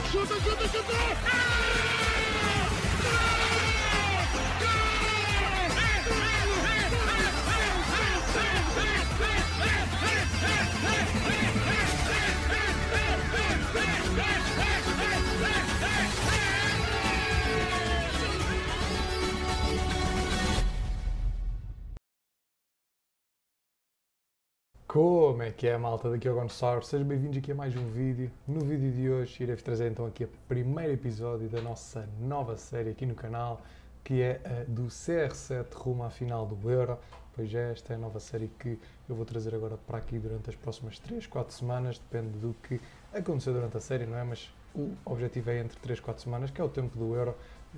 Chuta, chuta, chuta! Como é que é, malta? Daqui é o Gonçalo. Sejam bem-vindos aqui a mais um vídeo. No vídeo de hoje irei-vos trazer então aqui o primeiro episódio da nossa nova série aqui no canal, que é a do CR7 rumo à final do Euro. Pois é, esta é a nova série que eu vou trazer agora para aqui durante as próximas 3, 4 semanas, depende do que acontecer durante a série, não é? Mas o objetivo é entre 3, 4 semanas, que é o tempo do Euro,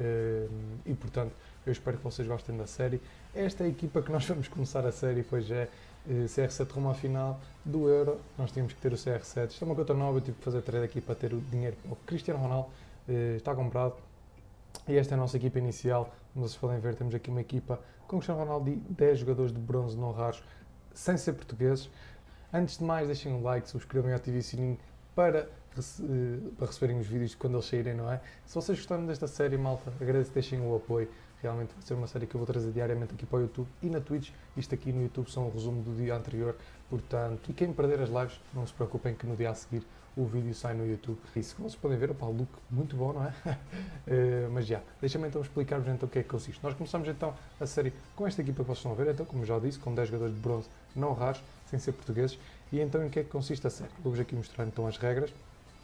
e portanto eu espero que vocês gostem da série. Esta é a equipa que nós vamos começar a série, pois é. CR7 rumo à final do Euro, nós tínhamos que ter o CR7. Isto é uma conta nova, eu tive que fazer trade aqui para ter o dinheiro. O Cristiano Ronaldo está comprado e esta é a nossa equipa inicial. Como vocês podem ver, temos aqui uma equipa com Cristiano Ronaldo e 10 jogadores de bronze não raros, sem ser portugueses. Antes de mais, deixem um like, subscrevam e ativem o sininho para receberem os vídeos quando eles saírem, não é? Se vocês gostaram desta série, malta, agradeço que deixem o apoio. Realmente vai ser uma série que eu vou trazer diariamente aqui para o YouTube e na Twitch. Isto aqui no YouTube são um resumo do dia anterior, portanto, e quem perder as lives, não se preocupem que no dia a seguir o vídeo sai no YouTube. Isso que vocês podem ver, opa, o look muito bom, não é? Mas já, deixa-me então explicar-vos então o que é que consiste. Nós começamos então a série com esta equipa que vocês estão a ver, então, como já disse, com 10 jogadores de bronze não raros, sem ser portugueses. E então em que é que consiste a série? Vou-vos aqui mostrar então as regras.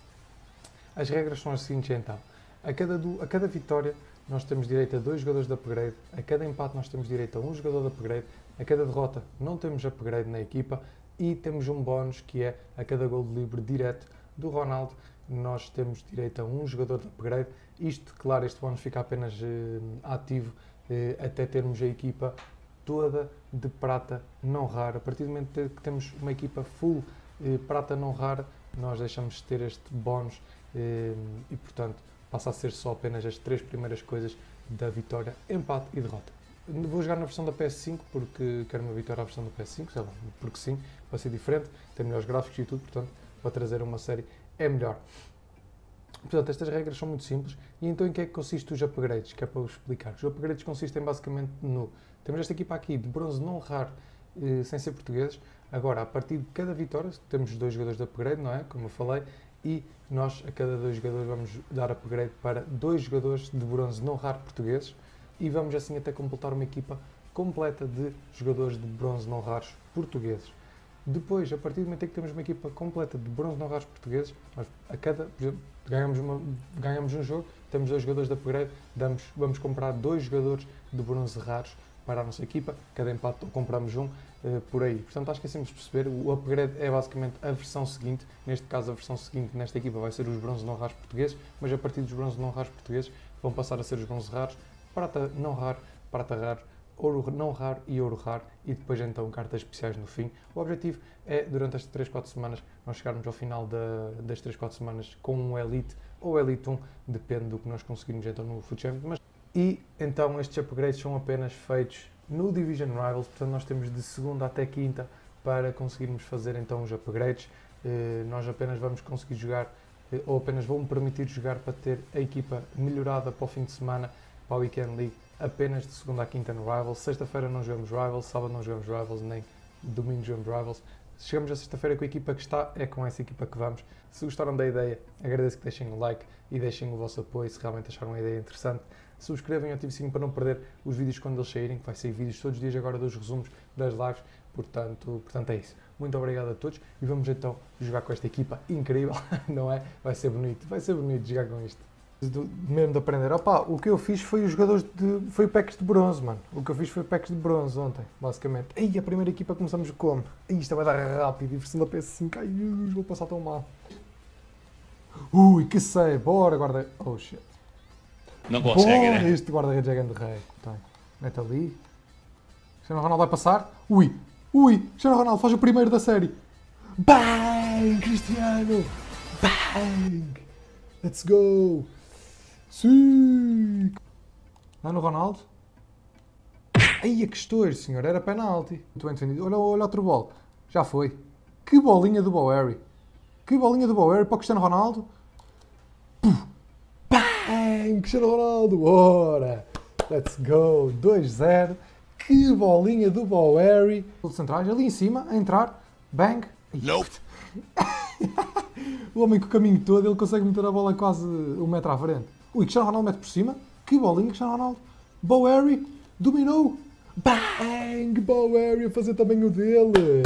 As regras são as seguintes então. A cada vitória nós temos direito a 2 jogadores de upgrade, a cada empate nós temos direito a 1 jogador de upgrade, a cada derrota não temos upgrade na equipa e temos um bónus que é a cada gol de livre direto do Ronaldo, nós temos direito a 1 jogador de upgrade. Isto, claro, este bónus fica apenas ativo até termos a equipa toda de prata não rara. A partir do momento que temos uma equipa full prata não rara, nós deixamos de ter este bónus e, portanto, passa a ser só apenas as 3 primeiras coisas da vitória, empate e derrota. Vou jogar na versão da PS5 porque quero uma vitória à versão da PS5, sei lá, porque sim, vai ser diferente, tem melhores gráficos e tudo, portanto, para trazer uma série é melhor. Portanto, estas regras são muito simples. E então em que é que consiste os upgrades? Que é para vos explicar. Os upgrades consistem basicamente no... Temos esta equipa aqui de bronze não raro, sem ser portugueses. Agora, a partir de cada vitória, temos 2 jogadores de upgrade, não é? Como eu falei. E nós, a cada 2 jogadores, vamos dar upgrade para 2 jogadores de bronze não raro portugueses e vamos assim até completar uma equipa completa de jogadores de bronze não raros portugueses. Depois, a partir do momento em que temos uma equipa completa de bronze não raros portugueses, nós por exemplo, ganhamos um jogo, temos 2 jogadores de upgrade, vamos comprar 2 jogadores de bronze raros para a nossa equipa, cada empate compramos um, por aí. Portanto, acho que é simples perceber. O upgrade é basicamente a versão seguinte. Neste caso, a versão seguinte nesta equipa vai ser os bronze não raros portugueses, mas a partir dos bronze não raros portugueses vão passar a ser os bronze raros, prata não raro, prata raro, ouro não raro e ouro raro, e depois então cartas especiais no fim. O objetivo é, durante estas 3, 4 semanas, nós chegarmos ao final das 3, 4 semanas com um Elite ou Elite 1, depende do que nós conseguirmos então no Foot Champions. E então estes upgrades são apenas feitos no Division Rivals, portanto nós temos de segunda até quinta para conseguirmos fazer então os upgrades. Nós apenas vamos conseguir jogar, ou apenas vão-me permitir jogar para ter a equipa melhorada para o fim de semana, para a Weekend League, apenas de segunda a quinta no Rivals. Sexta-feira não jogamos Rivals, sábado não jogamos Rivals, nem domingo jogamos Rivals. Se chegamos a sexta-feira com a equipa que está, é com essa equipa que vamos. Se gostaram da ideia, agradeço que deixem o like e deixem o vosso apoio se realmente acharam a ideia interessante. Subscrevam e ativem o sininho para não perder os vídeos quando eles saírem, que vai sair vídeos todos os dias agora dos resumos das lives. Portanto é isso. Muito obrigado a todos e vamos então jogar com esta equipa incrível, não é? Vai ser bonito jogar com isto. Mesmo de aprender. Opa, o que eu fiz foi os jogadores foi packs de bronze, mano. O que eu fiz foi packs de bronze ontem, basicamente. Ei, a primeira equipa começamos como? Ei, isto vai dar rápido, e versão da PS5, ai, vou passar tão mal. Ui, que sei, bora, guarda... Oh, shit. Não consegue, bora, né? este guarda-redes é grande rei. Mete ali. Cristiano Ronaldo vai passar. Ui, Cristiano Ronaldo faz o primeiro da série. Bang, Cristiano. Bang. Let's go. Sim! Lá no Ronaldo. Ai, que estouro, senhor. Era penalti. Muito bem defendido. Olha outro bolo. Já foi. Que bolinha do Bowery. Que bolinha do Bowery para o Cristiano Ronaldo. Puf. Bang! Cristiano Ronaldo, bora! Let's go! 2-0. Que bolinha do Bowery. Os centrais ali em cima, a entrar. Bang! Nope. O homem com o caminho todo, ele consegue meter a bola quase 1 metro à frente. Ui, Cristiano Ronaldo mete por cima. Que bolinha, Cristiano Ronaldo. Bowery dominou. Bang! Bowery a fazer também o dele.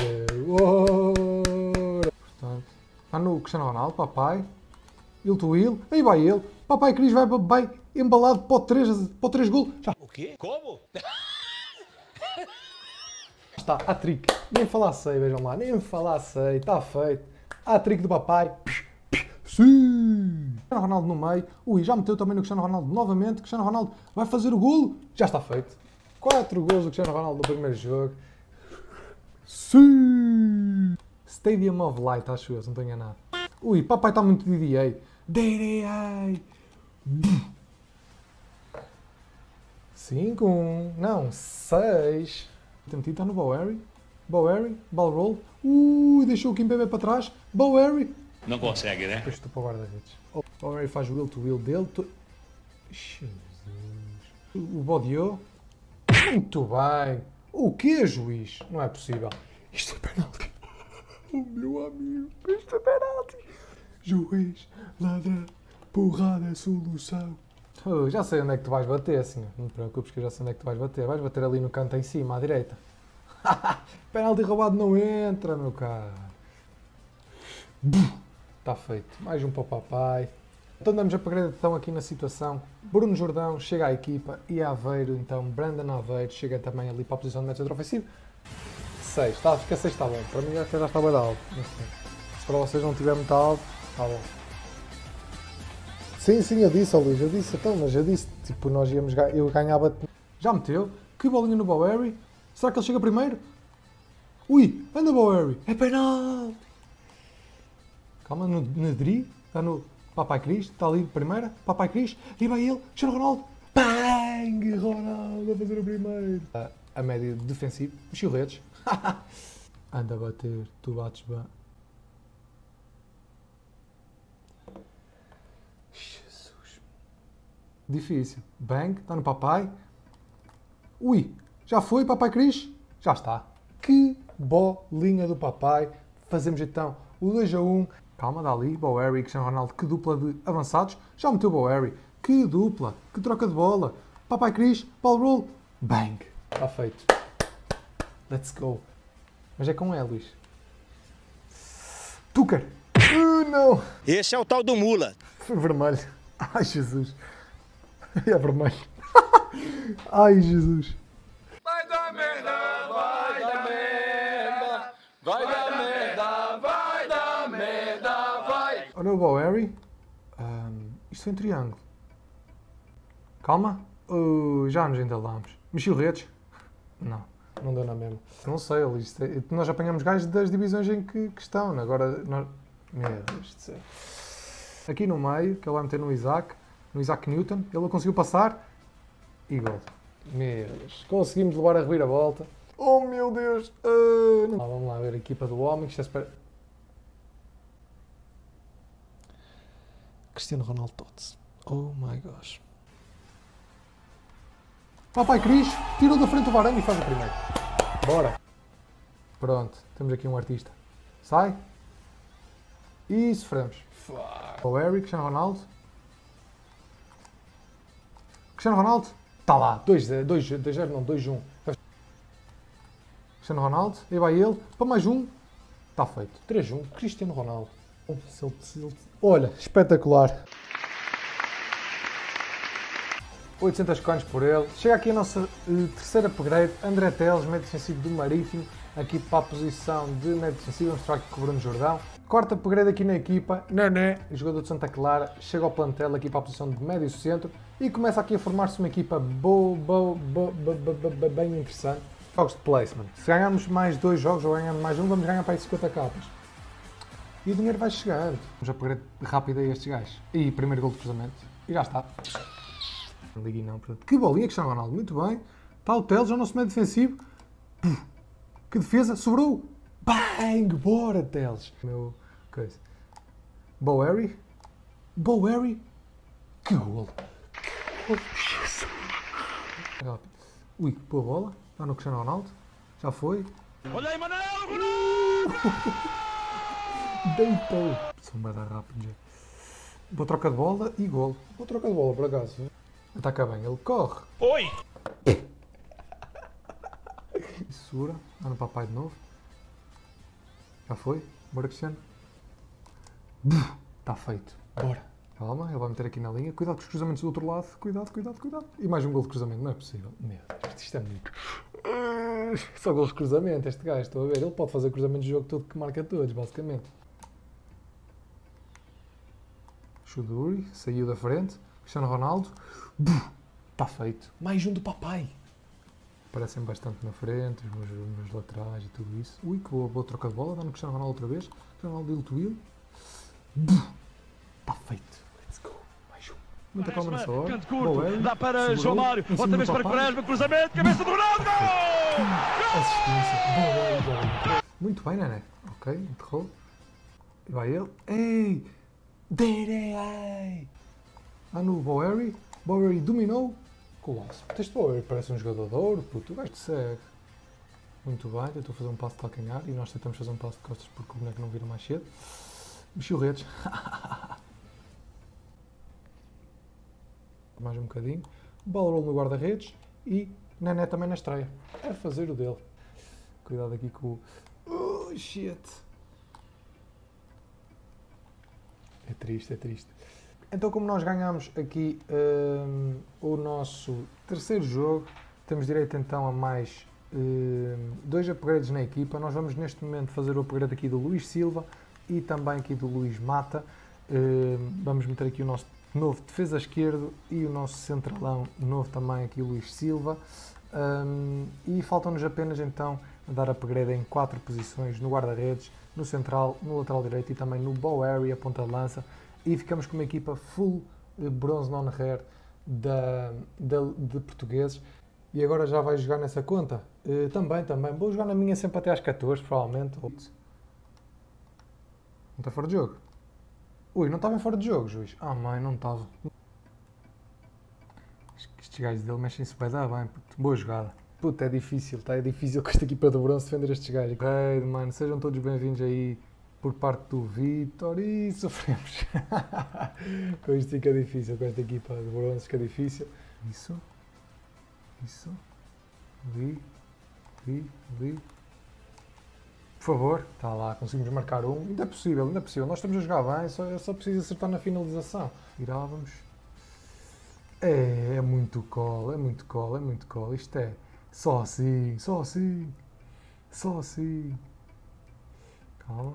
Portanto, está no Cristiano Ronaldo, papai. Ele to ele. Aí vai ele. Papai Cris vai embalado para o 3 golos. Já O quê? Como? está, hat-trick. Nem falar sei, vejam lá. Nem falar sei. Está feito. Hat-trick do papai. Sim! Cristiano Ronaldo no meio. Ui, já meteu também no Cristiano Ronaldo novamente. Cristiano Ronaldo vai fazer o golo. Já está feito. 4 golos do Cristiano Ronaldo no primeiro jogo. Sim! Stadium of Light, acho eu, se não estou enganado. Ui, papai está muito DDA. DDA! 5-1. Não, 6. Está no Bowery. Bowery, ball roll. Deixou o Kimpembe para trás. Bowery. Não consegue, né? Depois estou para o guarda-redes. O Bowery faz o will to will dele. Jesus. O Bodiou. Muito bem. O que, juiz? Não é possível. Isto é penalti. Oh, meu amigo. Isto é penalti. Juiz, ladrão, porrada, solução. Oh, já sei onde é que tu vais bater, senhor. Não te preocupes que eu já sei onde é que tu vais bater. Vais bater ali no canto em cima, à direita. Penalti roubado não entra, meu caro. Está feito. Mais um para o papai. Então damos a upgrade aqui na situação. Bruno Jordão chega à equipa e Aveiro, então Brandon Aveiro chega também ali para a posição de médio centro ofensivo. 6, tá, fica 6 está bom. Para mim já está bem alto. Se para vocês não tiver muito alto, está bom. Sim, eu disse, Luís, eu disse, então, mas eu disse, tipo, nós íamos, eu ganhava. Já meteu? Que bolinha no Bowery? Será que ele chega primeiro? Ui, anda Bowery, é penal! Calma, no Nedri, está no Papai Cris, está ali de primeira, Papai Cris, e vai ele, Cristiano Ronaldo, bang! Ronaldo a fazer o primeiro. A média defensiva, os churretes. Anda a bater, tu bates bem. Jesus. Difícil. Bang, está no papai. Ui, já foi, Papai Cris? Já está. Que bolinha do papai. Fazemos então o 2-1. Calma, dá ali, Bowery, Cristiano Ronaldo, que dupla de avançados. Já meteu Bowery. Que dupla, que troca de bola. Papai Cris, ball roll. Bang. Está feito. Let's go. Mas é com ele, Luís. Tucker. Não. Esse é o tal do mula. Vermelho. Ai, Jesus. É vermelho. Ai, Jesus. Vai dar merda, vai dar merda, vai dar merda, vai dar merda, vai. Olha o Bowery. Isto foi um triângulo. Calma. Já nos entalamos. Mexi o redes. Não deu na mesma. Não sei, Luís. Nós apanhamos gajos das divisões em que estão. Agora, nós... Meu Deus do céu. Aqui no meio, que ele vai meter no Isaac Newton. Ele conseguiu passar. E gol. Meu Deus. Conseguimos levar a reviravolta. Oh, meu Deus. Vamos lá ver a equipa do homem. Que está a esperar. Cristiano Ronaldo Tots. Oh, my gosh. Papai Cris tirou da frente o Varane e faz o primeiro. Bora. Pronto, temos aqui um artista. Sai. E sofremos. O Eric, Cristiano Ronaldo. Cristiano Ronaldo. Está lá. 2-0, não, 2-1. Cristiano Ronaldo. Aí vai ele. Para mais um. Está feito. 3-1. Cristiano Ronaldo. Olha, espetacular. 800 coins por ele. Chega aqui a nossa terceira upgrade. André Teles, médio defensivo do Marítimo. Aqui para a posição de médio defensivo. Vamos mostrar aqui com o Bruno Jordão. Quarta upgrade aqui na equipa. Nené, jogador de Santa Clara. Chega ao plantel aqui para a posição de médio centro. E começa aqui a formar-se uma equipa bem interessante. Jogos de placement. Se ganharmos mais 2 jogos ou ganharmos mais um, vamos ganhar para aí 50 capas. E o dinheiro vai chegando. Vamos upgrade rápido a estes gajos. E primeiro gol de cruzamento. E já está. Não liguei não, portanto. Que bolinha, Cristiano Ronaldo, muito bem. Está o Teles, é o nosso meio defensivo. Que defesa, sobrou. Bang, bora Teles. Meu coisa. Bowery. Que golo. Rápido. Ui, boa bola. Está no Cristiano Ronaldo. Já foi. Olha aí, Manel! Deitou. São bem rápido já. Boa troca de bola e gol. Boa troca de bola, por acaso. Ataca bem. Ele corre. Oi! Segura. Está no papai de novo. Já foi. Bora, Cristiano. Está feito. Bora. Calma, ele vai meter aqui na linha. Cuidado com os cruzamentos do outro lado. Cuidado, cuidado, cuidado. E mais um gol de cruzamento. Não é possível. Meu Deus, isto é muito... Só gols de cruzamento, este gajo. Estou a ver. Ele pode fazer cruzamento de jogo todo que marca todos, basicamente. Chuduri. Saiu da frente. Cristiano Ronaldo. Está feito. Mais um do papai. Parecem bastante na frente. Os meus laterais e tudo isso. Ui, que boa troca de bola. Dá no Cristiano Ronaldo outra vez. Cristiano Ronaldo will to will. Está feito. Muita calma nessa hora. Canto curto, dá para João Mário, outra vez para Quaresma, cruzamento, cabeça do Ronaldo, gol! Assistência. Muito bem, Nené. Ok, enterrou. E vai ele. Ei! Derei! No Bowery. Bowery dominou. Colosso. Este Bowery parece um jogador de ouro, puto. O gajo te segue. Muito bem, eu estou a fazer um passo de calcanhar e nós tentamos fazer um passo de costas porque o boneco não vira mais cedo. Mexeu redes. Mais um bocadinho. Bola roll no guarda-redes e Nené também na estreia. É fazer o dele. Cuidado aqui com o... Oh, shit. É triste, é triste. Então, como nós ganhamos aqui o nosso terceiro jogo, temos direito então a mais 2 upgrades na equipa. Nós vamos neste momento fazer o upgrade aqui do Luís Silva e também aqui do Luís Mata. Vamos meter aqui o nosso novo defesa esquerdo e o nosso centralão novo também aqui, Luís Silva. E faltam-nos apenas então dar upgrade em 4 posições no guarda-redes, no central, no lateral direito e também no bow area, ponta de lança. E ficamos com uma equipa full bronze non-rare de portugueses. E agora já vais jogar nessa conta? Também. Vou jogar na minha sempre até às 14, provavelmente. Não está fora de jogo? Ui, não estava em fora de jogo, juiz. Ah, mãe, não estava. Estes gajos dele mexem-se bem, dá bem. Puto. Boa jogada. Puta, é difícil com esta equipa de bronze defender estes gajos. Ok, mano, sejam todos bem-vindos aí por parte do Vitor. E sofremos. Com isto fica difícil, com esta equipa de bronze fica difícil. Isso. Ali. Por favor, está lá, conseguimos marcar um. Ainda é possível. Nós estamos a jogar bem, só preciso acertar na finalização. Virávamos. É muito call. Isto é só assim. Calma.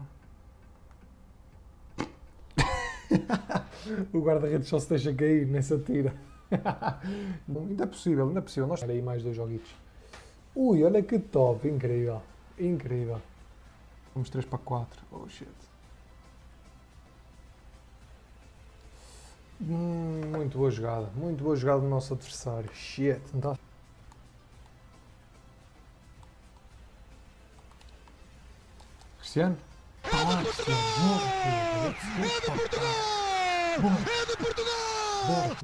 O guarda-redes só se deixa cair, nem se atira. Ainda é possível. Nós temos aí mais 2 joguitos. Ui, olha que top, incrível. Vamos 3 para 4. Oh shit. Muito boa jogada do nosso adversário. Shit, não está? Cristiano? Cristiano. É de Portugal!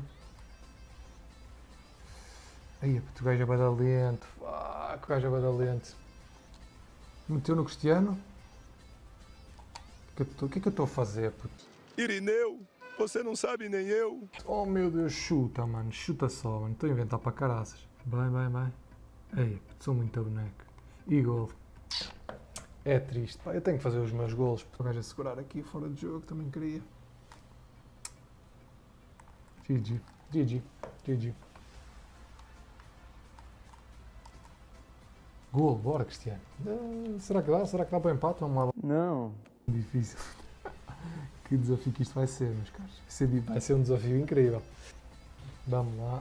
Aí, o gajo é badalento. O gajo é badalento. Meteu no Cristiano. O que é que eu estou a fazer, puto? Irineu, você não sabe nem eu. Oh meu Deus, chuta, mano. Chuta só, mano. Estou a inventar para caraças. Vai. Ei, sou muito boneco. E gol. É triste, pá. Eu tenho que fazer os meus golos. O gajo a segurar aqui fora de jogo também queria. GG. Gol, bora, Cristiano. Será que dá para o empate? Vamos lá. Não. Difícil. Que desafio que isto vai ser, meus caros. Vai ser um desafio incrível. Vamos lá.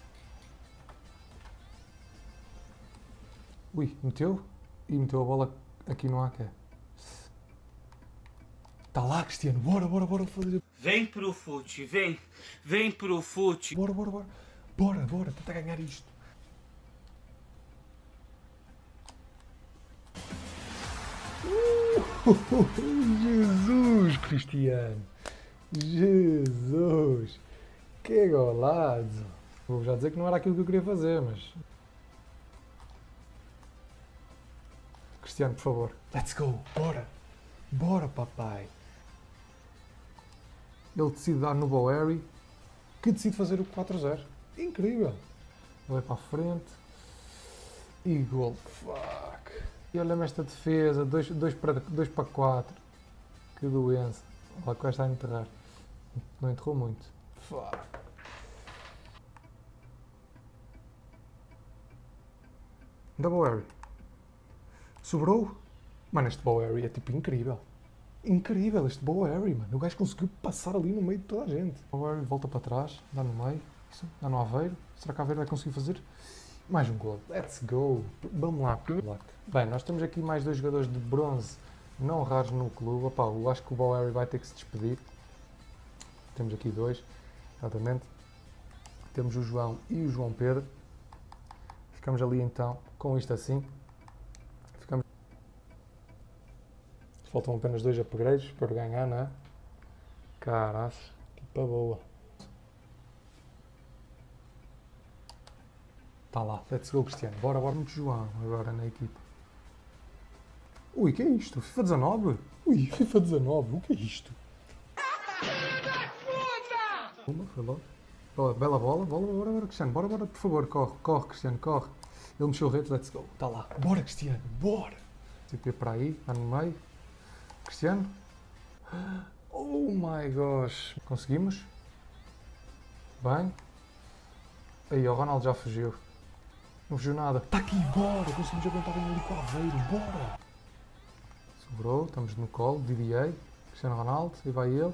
Ui, meteu? E meteu a bola aqui no AK. Está lá, Cristiano. Bora fazer. Vem pro fute, vem pro fute. Bora, tenta ganhar isto. Jesus, Cristiano. Jesus. Que golazo. Vou já dizer que não era aquilo que eu queria fazer, mas... Cristiano, por favor. Let's go. Bora. Bora, papai. Ele decide dar no Bowery, que decide fazer o 4-0. Incrível. Vai para a frente. E gol. Fuck. E olha-me esta defesa. 2 para 4. Que doença. Olha que vai estar a enterrar. Não enterrou muito. Fuck. Da Bowery. Sobrou? Mano, este Bowery é tipo incrível. Incrível este Bowery, mano. O gajo conseguiu passar ali no meio de toda a gente. Bowery volta para trás, dá no meio. Isso, dá no Aveiro. Será que a Aveiro vai conseguir fazer? Mais um gol. Let's go. Vamos lá. Bem, nós temos aqui mais 2 jogadores de bronze não raros no clube. Opa, eu acho que o Bowery vai ter que se despedir. Temos aqui 2, exatamente. Temos o João e o João Pedro. Ficamos ali então com isto assim. Faltam apenas 2 upgrades para ganhar, não é? Caraças, equipa boa. Tá lá, let's go, Cristiano. Bora, muito João agora na equipa. Ui, que é isto? FIFA 19? Ui, FIFA 19, o que é isto? Uma, foi logo. Oh, bela bola, bora, Cristiano. Bora, por favor, corre, Cristiano, corre. Ele mexeu o rede, let's go. Tá lá. Bora, Cristiano, bora. CP para aí, está no meio. Cristiano. Oh my gosh. Conseguimos? Bem. Aí, o Ronaldo já fugiu. Não fugiu nada. Está aqui, bora. Conseguimos aguentar bem ali com o Aveiro, bora. Sobrou, estamos no colo. DDA. Cristiano Ronaldo. E vai ele.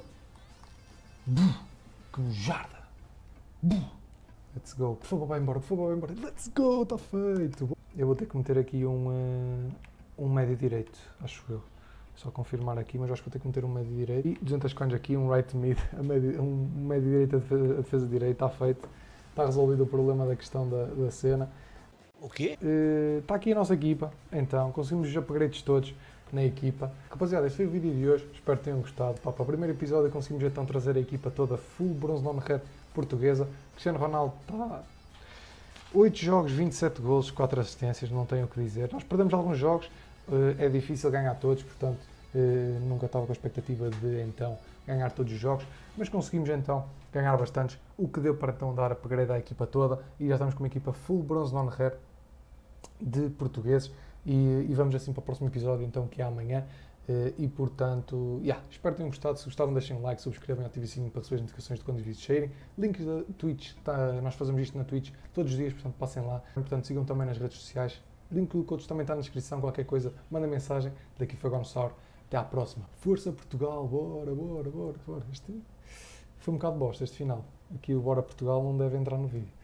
Que jarda. Let's go. Por favor, vai embora. Let's go, está feito. Eu vou ter que meter aqui um médio direito, acho eu. Só confirmar aqui, mas acho que vou ter que meter um médio direito. E 200 coins aqui, um right mid, um médio direito, a defesa direita, está feito. Está resolvido o problema da questão da cena. O quê? Está aqui a nossa equipa, então, conseguimos os upgrades todos na equipa. Rapaziada, este foi o vídeo de hoje, espero que tenham gostado. Para o primeiro episódio conseguimos então trazer a equipa toda full bronze non-red portuguesa. Cristiano Ronaldo está... 8 jogos, 27 golos, 4 assistências, não tenho o que dizer. Nós perdemos alguns jogos, é difícil ganhar todos, portanto nunca estava com a expectativa de então ganhar todos os jogos, mas conseguimos então ganhar bastantes, o que deu para então dar a upgrade à equipa toda e já estamos com uma equipa full bronze non-rare de portugueses e vamos assim para o próximo episódio então que é amanhã e portanto, espero que tenham gostado. Se gostaram deixem um like, subscrevam e ativem o sininho para receber as notificações de quando os vídeos saírem. Links da Twitch, nós fazemos isto na Twitch todos os dias, portanto passem lá, portanto sigam também nas redes sociais. Link do coach também está na descrição, qualquer coisa, manda mensagem. Daqui foi Gonçalo, até à próxima. Força Portugal, bora. Este foi um bocado bosta, este final. Aqui o Bora Portugal não deve entrar no vídeo.